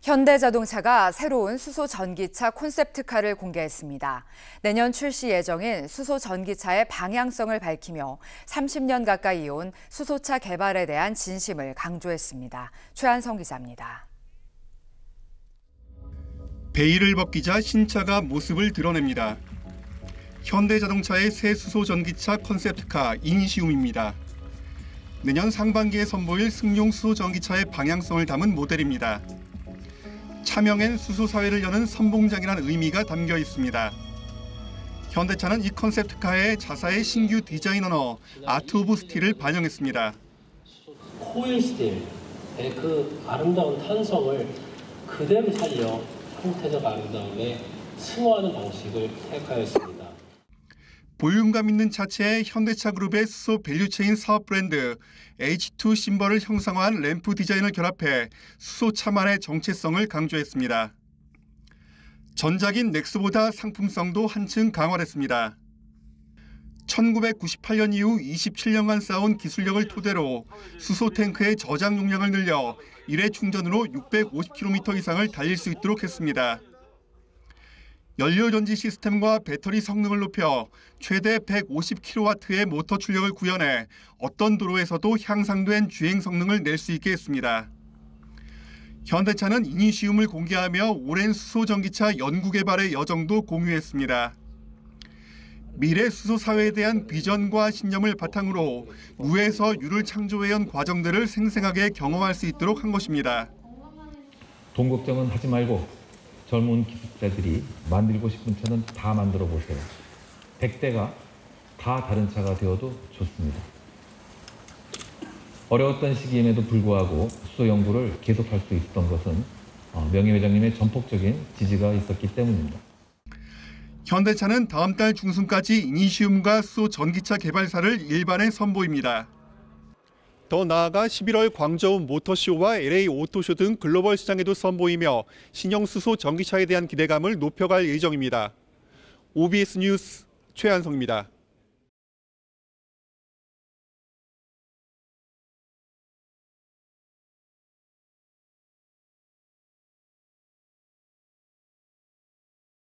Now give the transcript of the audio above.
현대자동차가 새로운 수소 전기차 콘셉트카를 공개했습니다. 내년 출시 예정인 수소 전기차의 방향성을 밝히며 30년 가까이 온 수소차 개발에 대한 진심을 강조했습니다. 최한성 기자입니다. 베일을 벗기자 신차가 모습을 드러냅니다. 현대자동차의 새 수소 전기차 콘셉트카 이니시움입니다. 내년 상반기에 선보일 승용 수소 전기차의 방향성을 담은 모델입니다. 차명엔 수소 사회를 여는 선봉장이라는 의미가 담겨 있습니다. 현대차는 이 컨셉트카에 자사의 신규 디자인 언어 아트 오브 스틸을 반영했습니다. 코일 스틸의 그 아름다운 탄성을 그대로 살려 형태적 아름다움에 승화하는 방식을 택하였습니다. 보유감 있는 차체에 현대차 그룹의 수소 밸류체인 사업 브랜드 H2 심벌을 형상화한 램프 디자인을 결합해 수소차만의 정체성을 강조했습니다. 전작인 넥스보다 상품성도 한층 강화했습니다. 1998년 이후 27년간 쌓아온 기술력을 토대로 수소 탱크의 저장 용량을 늘려 1회 충전으로 650km 이상을 달릴 수 있도록 했습니다. 연료전지 시스템과 배터리 성능을 높여 최대 150kW의 모터 출력을 구현해 어떤 도로에서도 향상된 주행 성능을 낼 수 있게 했습니다. 현대차는 이니시움을 공개하며 오랜 수소 전기차 연구 개발의 여정도 공유했습니다. 미래 수소 사회에 대한 비전과 신념을 바탕으로 무에서 유를 창조해온 과정들을 생생하게 경험할 수 있도록 한 것입니다. 돈 걱정은 하지 말고 젊은 기술자들이 만들고 싶은 차는 다 만들어 보세요. 100대가 다 다른 차가 되어도 좋습니다. 어려웠던 시기임에도 불구하고 수소 연구를 계속할 수 있었던 것은 명예 회장님의 전폭적인 지지가 있었기 때문입니다. 현대차는 다음 달 중순까지 이니시움과 수소 전기차 개발사를 일반에 선보입니다. 더 나아가 11월 광저우 모터쇼와 LA 오토쇼 등 글로벌 시장에도 선보이며 신형 수소 전기차에 대한 기대감을 높여갈 예정입니다. OBS 뉴스 최한성입니다.